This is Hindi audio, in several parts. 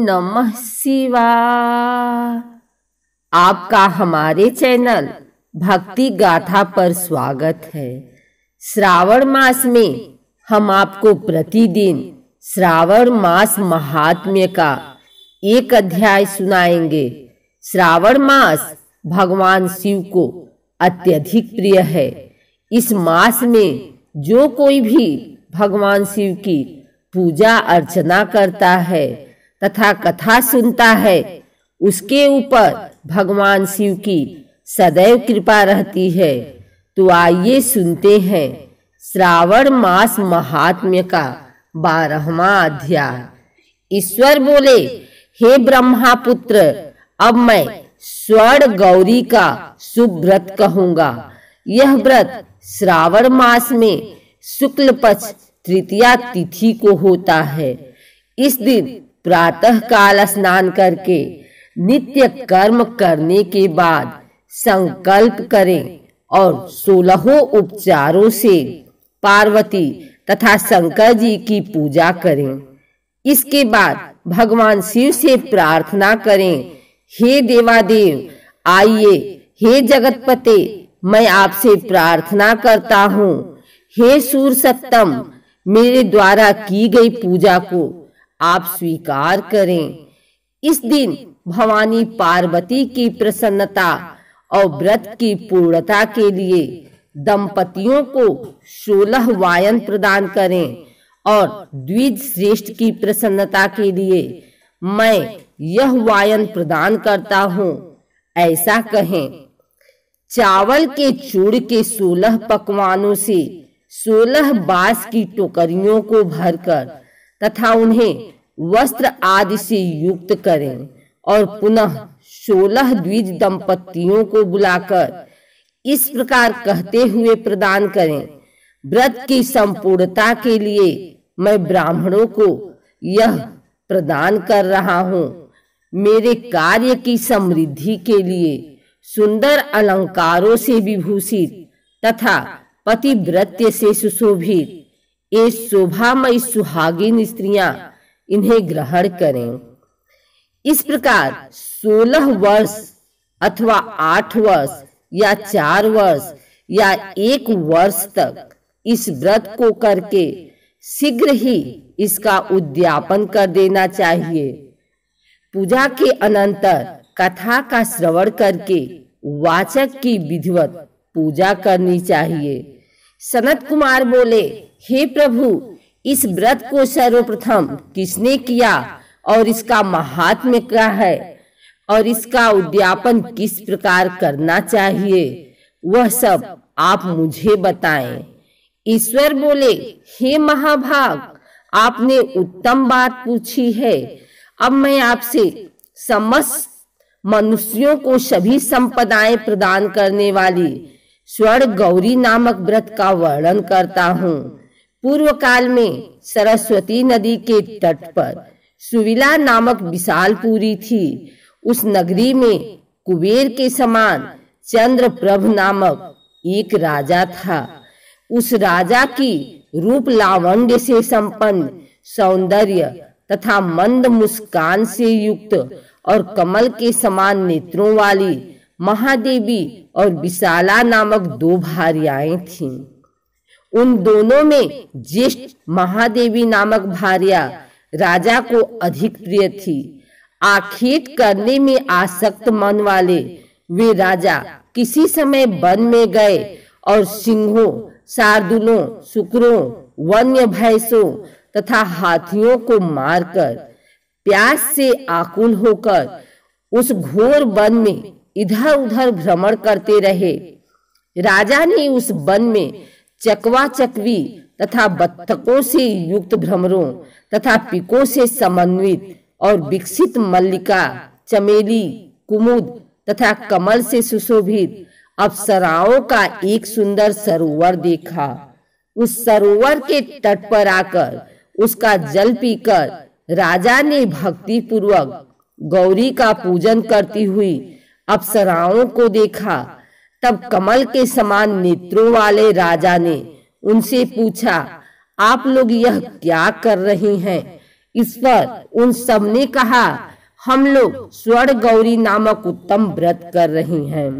नमः शिवाय। आपका हमारे चैनल भक्ति गाथा पर स्वागत है। श्रावण मास में हम आपको प्रतिदिन श्रावण मास महात्म्य का एक अध्याय सुनाएंगे। श्रावण मास भगवान शिव को अत्यधिक प्रिय है। इस मास में जो कोई भी भगवान शिव की पूजा अर्चना करता है तथा कथा सुनता है, उसके ऊपर भगवान शिव की सदैव कृपा रहती है। तो आइए सुनते हैं श्रावण मास महात्म्य का 12वां अध्याय। ईश्वर बोले, हे ब्रह्मा पुत्र, अब मैं स्वर्ण गौरी का शुभ व्रत कहूंगा। यह व्रत श्रावण मास में शुक्ल पक्ष तृतीया तिथि को होता है। इस दिन प्रातः काल स्नान करके नित्य कर्म करने के बाद संकल्प करें और 16 उपचारों से पार्वती तथा शंकर जी की पूजा करें। इसके बाद भगवान शिव से प्रार्थना करें, हे देवादेव आइए, हे जगतपते मैं आपसे प्रार्थना करता हूँ, हे सूर सत्तम मेरे द्वारा की गई पूजा को आप स्वीकार करें। इस दिन भवानी पार्वती की प्रसन्नता और व्रत की पूर्णता के लिए दंपतियों को 16 वायन प्रदान करें और द्विज श्रेष्ठ की प्रसन्नता के लिए मैं यह वायन प्रदान करता हूँ, ऐसा कहें। चावल के चूड़ के 16 पकवानों से 16 बांस की टोकरियों को भरकर तथा उन्हें वस्त्र आदि से युक्त करें और पुनः 16 द्विज दंपतियों को बुलाकर इस प्रकार कहते हुए प्रदान करें, व्रत की संपूर्णता के लिए मैं ब्राह्मणों को यह प्रदान कर रहा हूँ। मेरे कार्य की समृद्धि के लिए सुंदर अलंकारों से विभूषित तथा पतिव्रत्य से सुशोभित ये शोभामयी सुहागिन स्त्रियां इन्हें ग्रहण करें। इस प्रकार 16 वर्ष अथवा 8 वर्ष या 4 वर्ष या 1 वर्ष तक इस व्रत को करके शीघ्र ही इसका उद्यापन कर देना चाहिए। पूजा के अनंतर कथा का श्रवण करके वाचक की विधिवत पूजा करनी चाहिए। सनत कुमार बोले, हे प्रभु, इस व्रत को सर्वप्रथम किसने किया और इसका महात्म्य क्या है और इसका उद्यापन किस प्रकार करना चाहिए, वह सब आप मुझे बताएं। ईश्वर बोले, हे महाभाग, आपने उत्तम बात पूछी है। अब मैं आपसे समस्त मनुष्यों को सभी संपदाएं प्रदान करने वाली स्वर्ण गौरी नामक व्रत का वर्णन करता हूँ। पूर्व काल में सरस्वती नदी के तट पर सुविला नामक विशालपुरी थी। उस नगरी में कुबेर के समान चंद्रप्रभ नामक एक राजा था। उस राजा की रूप लावण्य से संपन्न, सौंदर्य तथा मंद मुस्कान से युक्त और कमल के समान नेत्रों वाली महादेवी और विशाला नामक 2 भार्याएं थीं। उन दोनों में ज्येष्ठ महादेवी नामक भार्या राजा को अधिक प्रिय थी। आखेट करने में आसक्त मन वाले वे राजा किसी समय वन में गए और सिंहों, शार्दूलों, शुकरों, वन्य भैंसों तथा हाथियों को मारकर प्यास से आकुल होकर उस घोर वन में इधर उधर भ्रमण करते रहे। राजा ने उस वन में चकवा चकवी तथा बत्तकों से युक्त भ्रमरों तथा पिकों से समन्वित और विकसित मल्लिका, चमेली, कुमुद तथा कमल से सुशोभित अप्सराओं का एक सुंदर सरोवर देखा। उस सरोवर के तट पर आकर उसका जल पीकर राजा ने भक्ति पूर्वक गौरी का पूजन करती हुई अप्सराओं को देखा। तब कमल के समान नेत्रों वाले राजा ने उनसे पूछा, आप लोग यह क्या कर रही हैं? इस पर उन सब ने कहा, हम लोग स्वर्ण गौरी नामक उत्तम व्रत कर रहे हैं।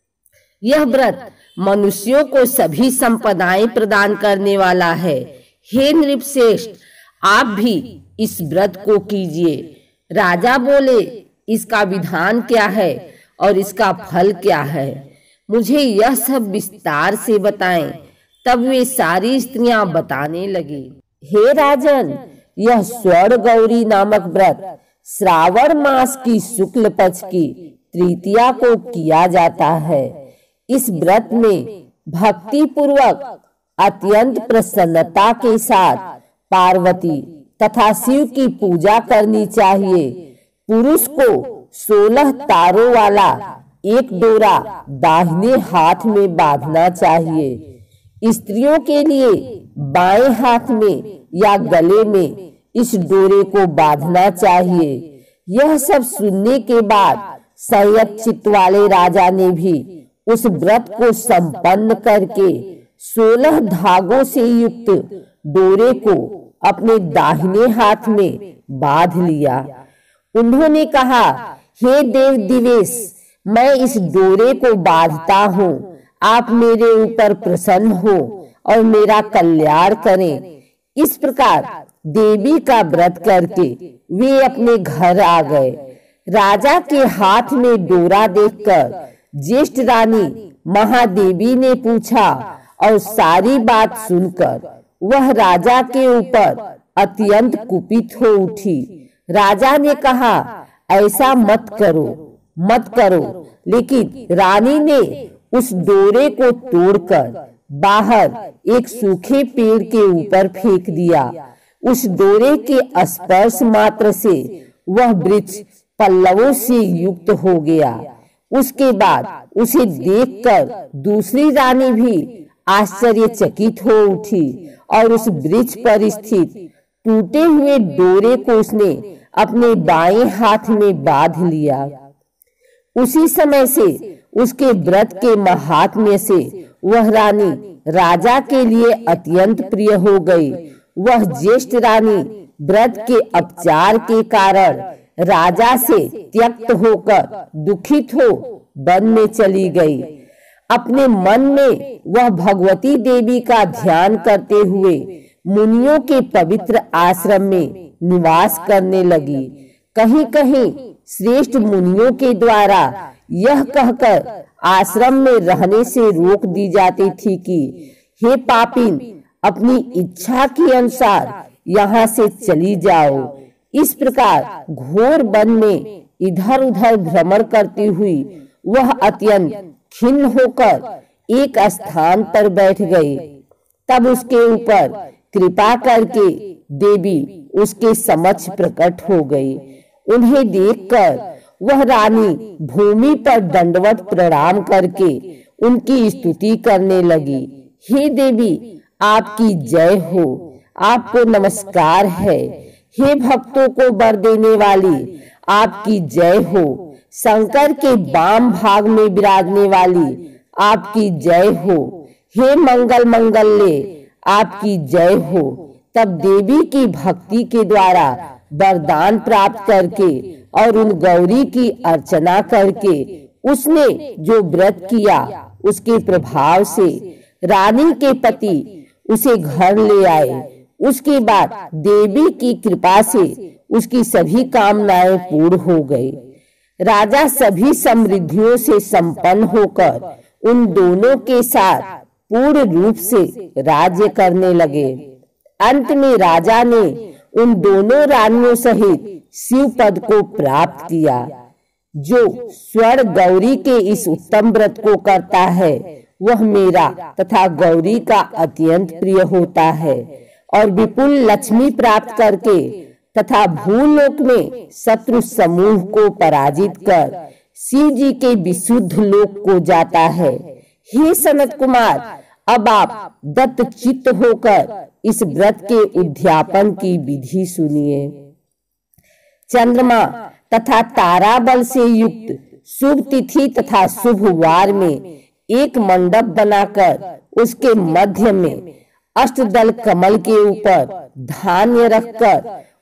यह व्रत मनुष्यों को सभी संपदाएं प्रदान करने वाला है। हे नृपश्रेष्ठ, आप भी इस व्रत को कीजिए। राजा बोले, इसका विधान क्या है और इसका फल क्या है? मुझे यह सब विस्तार से बताएं। तब वे सारी स्त्रियां बताने लगी। हे राजन, यह स्वर्ण गौरी नामक व्रत श्रावण मास की शुक्ल पक्ष की तृतीया को किया जाता है। इस व्रत में भक्ति पूर्वक अत्यंत प्रसन्नता के साथ पार्वती तथा शिव की पूजा करनी चाहिए। पुरुष को 16 तारों वाला एक डोरा दाहिने हाथ में बांधना चाहिए। स्त्रियों के लिए बाएं हाथ में या गले में इस डोरे को बांधना चाहिए। यह सब सुनने के बाद संयत चित्त वाले राजा ने भी उस व्रत को संपन्न करके 16 धागों से युक्त डोरे को अपने दाहिने हाथ में बांध लिया। उन्होंने कहा, हे देव दिवेश, मैं इस डोरे को बांधता हूँ। आप मेरे ऊपर प्रसन्न हो और मेरा कल्याण करें। इस प्रकार देवी का व्रत करके वे अपने घर आ गए। राजा के हाथ में डोरा देखकर ज्येष्ठ रानी महादेवी ने पूछा और सारी बात सुनकर वह राजा के ऊपर अत्यंत कुपित हो उठी। राजा ने कहा, ऐसा मत करो। लेकिन रानी ने उस डोरे को तोड़कर बाहर एक सूखे पेड़ के ऊपर फेंक दिया। उस डोरे के स्पर्श मात्र से वह वृक्ष पल्लवों से युक्त हो गया। उसके बाद उसे देखकर दूसरी रानी भी आश्चर्यचकित हो उठी और उस वृक्ष पर स्थित टूटे हुए डोरे को उसने अपने बाएं हाथ में बांध लिया। उसी समय से उसके व्रत के महात्म्य से वह रानी राजा के लिए अत्यंत प्रिय हो गई। वह ज्येष्ठ रानी व्रत के अपचार के कारण राजा से त्यक्त होकर दुखित हो वन में चली गई। अपने मन में वह भगवती देवी का ध्यान करते हुए मुनियों के पवित्र आश्रम में निवास करने लगी। कहीं कहीं श्रेष्ठ मुनियों के द्वारा यह कहकर आश्रम में रहने से रोक दी जाती थी कि हे पापिन, अपनी इच्छा के अनुसार यहाँ से चली जाओ। इस प्रकार घोर वन में इधर उधर भ्रमण करती हुई वह अत्यंत खिन्न होकर एक स्थान पर बैठ गई। तब उसके ऊपर कृपा करके देवी उसके समक्ष प्रकट हो गई। उन्हें देखकर वह रानी भूमि पर दंडवत प्रणाम करके उनकी स्तुति करने लगी। हे देवी, आपकी जय हो, आपको नमस्कार है। हे भक्तों को वर देने वाली, आपकी जय हो। शंकर के वाम भाग में विराजने वाली, आपकी जय हो। हे मंगल मंगल्ये, आपकी जय हो। तब देवी की भक्ति के द्वारा वरदान प्राप्त करके और उन गौरी की अर्चना करके उसने जो व्रत किया उसके प्रभाव से रानी के पति उसे घर ले आए। उसके बाद देवी की कृपा से उसकी सभी कामनाएं पूर्ण हो गई। राजा सभी समृद्धियों से संपन्न होकर उन दोनों के साथ पूर्ण रूप से राज्य करने लगे। अंत में राजा ने उन दोनों रानियों सहित शिव पद को प्राप्त किया। जो स्वर्ण गौरी के इस उत्तम व्रत को करता है वह मेरा तथा गौरी का अत्यंत प्रिय होता है और विपुल लक्ष्मी प्राप्त करके तथा भूलोक में शत्रु समूह को पराजित कर शिव जी के विशुद्ध लोक को जाता है। हे सनत कुमार, अब आप दत्त चित्त होकर इस व्रत के उद्यापन की विधि सुनिए। चंद्रमा तथा तारा बल से युक्त शुभ तिथि तथा शुभ वार में एक मंडप बनाकर उसके मध्य में अष्टदल कमल के ऊपर धान्य रखकर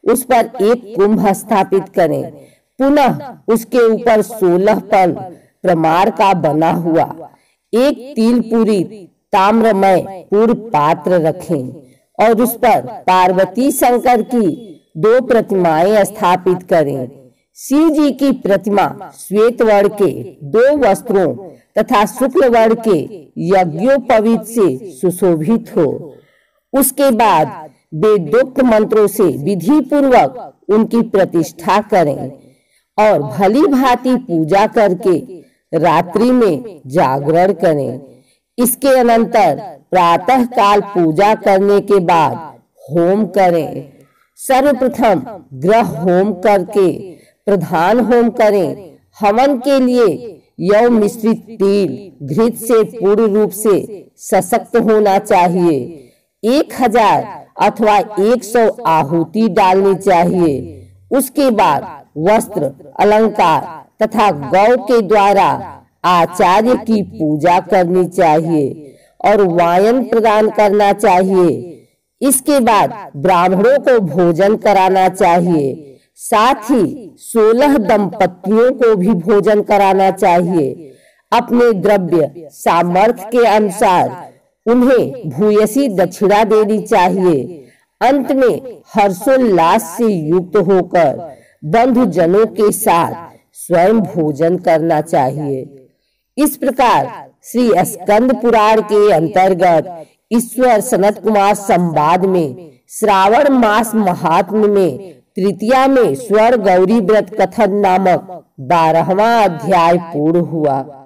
उस पर एक कुंभ स्थापित करें। पुनः उसके ऊपर 16 पल प्रमार का बना हुआ एक तिल पूरी ताम्रमय पूर्ण पात्र रखें और उस पर पार्वती शंकर की 2 प्रतिमाएं स्थापित करें। शिव जी की प्रतिमा श्वेत वर्ण के 2 वस्त्रों तथा शुक्ल वर्ण के यज्ञोपवीत से सुशोभित हो। उसके बाद वेदोक्त मंत्रों से विधि पूर्वक उनकी प्रतिष्ठा करें और भली भांति पूजा करके रात्रि में जागरण करें। इसके अनंतर प्रातः काल पूजा करने के बाद होम करें। सर्वप्रथम ग्रह होम करके प्रधान होम करें। हवन के लिए यव मिश्रित तेल घृत से पूर्ण रूप से सशक्त होना चाहिए। 1000 अथवा 100 आहुति डालनी चाहिए। उसके बाद वस्त्र अलंकार तथा गौ के द्वारा आचार्य की पूजा करनी चाहिए और वायन प्रदान करना चाहिए। इसके बाद ब्राह्मणों को भोजन कराना चाहिए। साथ ही 16 दंपतियों को भी भोजन कराना चाहिए। अपने द्रव्य सामर्थ्य के अनुसार उन्हें भूयसी दक्षिणा देनी चाहिए। अंत में हर्षोल्लास से युक्त होकर बंधु जनों के साथ स्वयं भोजन करना चाहिए। इस प्रकार श्री स्कंद पुराण के अंतर्गत ईश्वर सनत कुमार संवाद में श्रावण मास महात्म्य में तृतीया में स्वर गौरी व्रत कथन नामक 12वां अध्याय पूर्ण हुआ।